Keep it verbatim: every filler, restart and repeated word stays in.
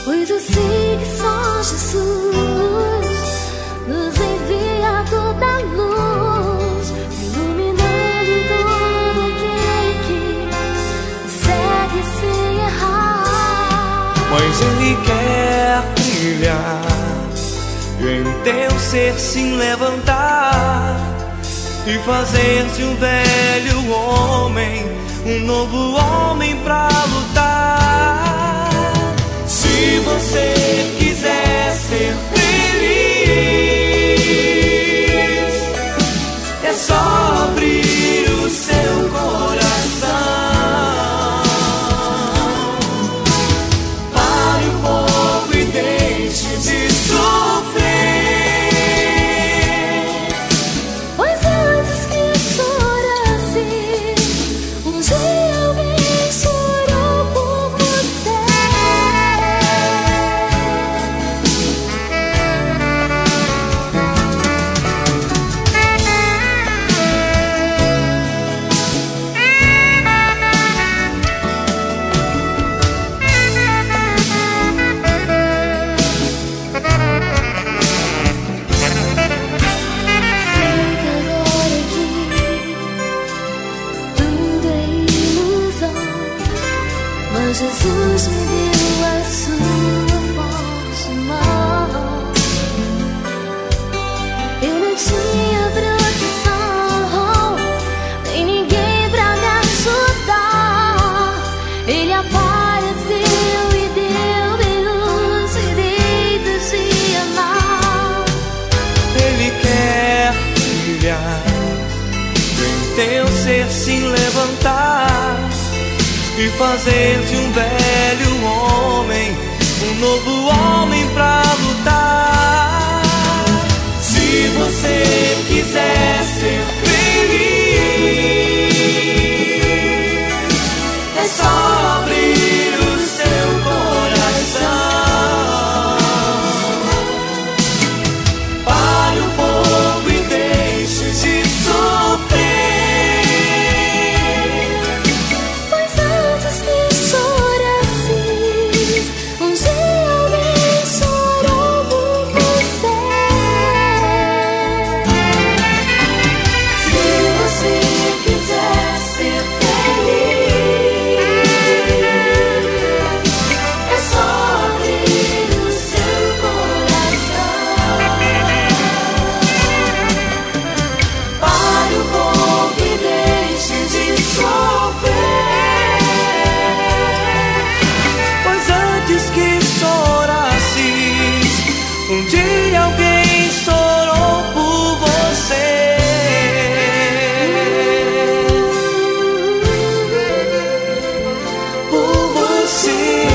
Pois eu sei que só Jesus nos envia toda a luz, iluminando todo aquele que segue sem errar. Mas Ele quer brilhar e em teu ser se levantar e fazer-se um velho homem, um novo homem pra lutar. Se você quiser ser feliz, é só abrir o seu coração para um pouco e deixe de sofrer. Pois antes que chorasse, um dia alguém chorou por você. Sei que agora aqui tudo é ilusão, mas Jesus me deu a sua forte mão. Eu não tinha proteção, nem ninguém pra me ajudar. Ele apareceu e deu-me luz e deito de amar. Ele quer brilhar, em teu ser se levantar e fazer de um velho homem um novo homem pra lutar. Se você quiser ser feliz, é só abrir o seu coração para um pouco e deixe de sofrer. Pois antes que chorasses, um dia alguém chorou por você. Se você quiser ser feliz, é só abrir o seu coração para um pouco e deixe de sofrer. Pois antes que chorasses, um dia alguém chorou por você. Por você.